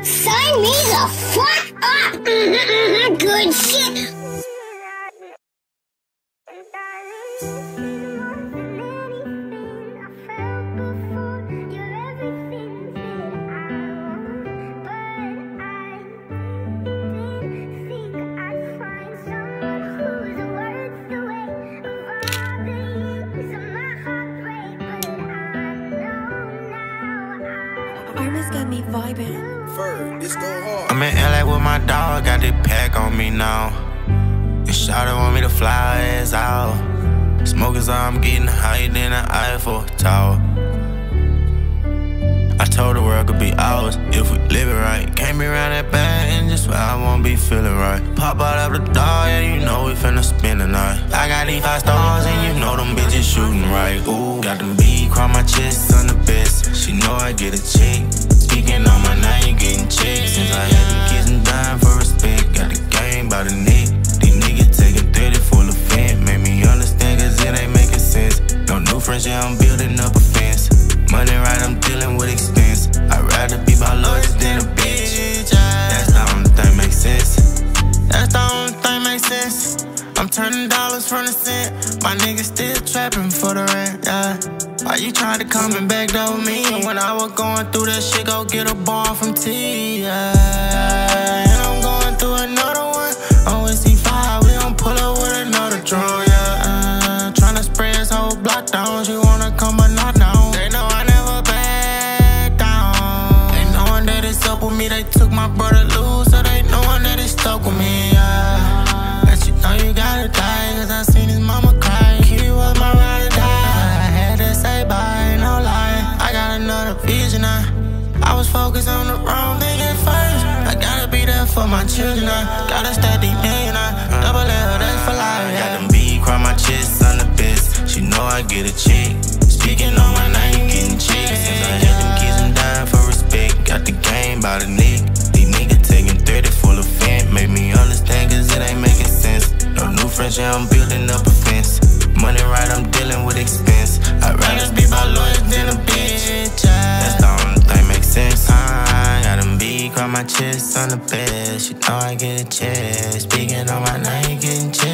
Sign me the fuck up! Good shit! Got me vibing. I'm in LA with my dog, got this pack on me now. And shawty want me to fly her ass out. Smokers, I'm getting higher than the Eiffel Tower. I told the world could be ours if we live it right. Came around that bad and just where I won't be feeling right. Pop out of the door, yeah, you know we finna spend the night. I got these 5 stars and you know them bitches shooting right. Ooh, got them beat, cross my chest on the best. She know I get a check. Speaking on my name, you getting checks. Since I had them kids and dying for respect. Got the game by the neck. These niggas taking 30 full of fence. Made me understand cause it ain't making sense. No new friends, yeah, I'm building up a fence. Money right, I'm dealing with expense. I'd rather be my lawyers than a bitch. That's the only thing makes sense. That's the only thing makes sense. I'm turning dollars from the cent. My niggas still trapping for the rent, yeah. Why you trying to come and backdoor me? When I was going through that shit, go get a bar from T, yeah. And I'm going through another one. I'm with C5, we gon' pull up with another drone, yeah. Tryna spray this whole block down. She wanna come but not down. They know I never back down. They knowin' that it's up with me. They took my brother loose, so they knowin' that it's stuck with me, yeah. But you know you gotta die, cause I seen his mama cry. He was my ride or die. Say bye, no lie. I got another vision now. I was focused on the wrong thing at first. I gotta be there for my children now. Gotta stay deep in now. Double L, that's for life. Got them beat, cross my chest on the best. She know I get a check. Speaking on my name, getting checks. Since I had them kids and dying for respect. Got the game by the neck. These niggas taking 30 full of fence. Made me understand cause it ain't making sense. No new friends, yeah, I'm building up a fence. Money right, I'm dealing with expense. I'd rather be my lawyers than a bitch, yeah. That's the only thing makes sense. I got them beat, cross my chest on the bed. She know I get a check. Speaking on my name, getting checks.